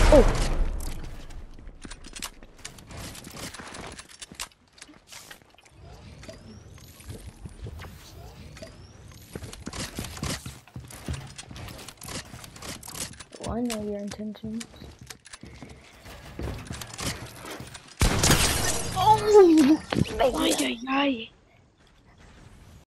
Oh. Oh, I know your intentions. Oh, Ay, ay, ay.